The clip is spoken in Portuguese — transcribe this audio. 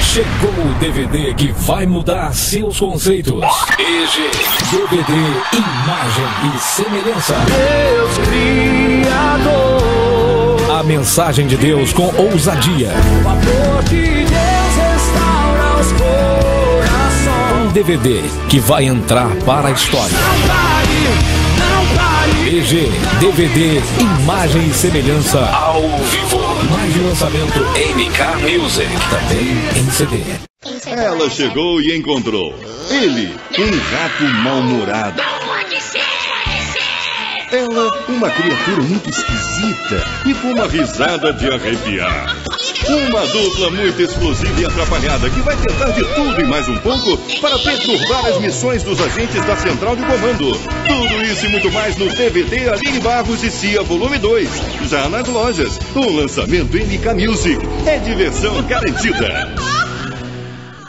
Chegou o DVD que vai mudar seus conceitos. EG DVD Imagem e Semelhança. Deus Criador. A mensagem de Deus com ousadia. O amor de Deus restaura os corações. Um DVD que vai entrar para a história. Não pare. EG DVD Imagem e Semelhança ao vivo. Mais de lançamento MK Music. Também em CD. Ela chegou e encontrou ele, um rato mal-humorado. Ela, uma criatura muito esquisita e com uma risada de arrepiar. Uma dupla muito explosiva e atrapalhada que vai tentar de tudo e mais um pouco para perturbar as missões dos agentes da Central de Comando. Tudo isso e muito mais no DVD Aline Barros e Cia Volume 2. Já nas lojas, o lançamento MK Music é diversão garantida.